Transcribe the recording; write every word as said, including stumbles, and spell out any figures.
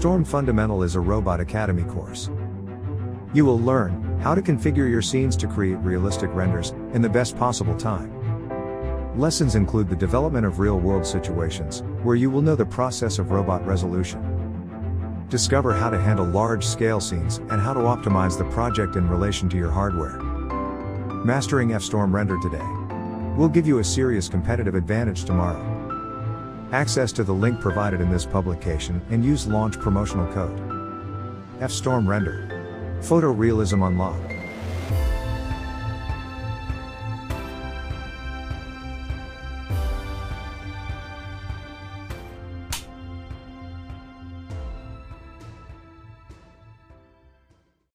F-Storm Fundamental is a Robot Academy course. You will learn how to configure your scenes to create realistic renders in the best possible time. Lessons include the development of real-world situations, where you will know the process of robot resolution. Discover how to handle large-scale scenes and how to optimize the project in relation to your hardware. Mastering F-Storm Render today will give you a serious competitive advantage tomorrow. Access to the link provided in this publication and use launch promotional code. F-Storm Render. Photorealism unlocked.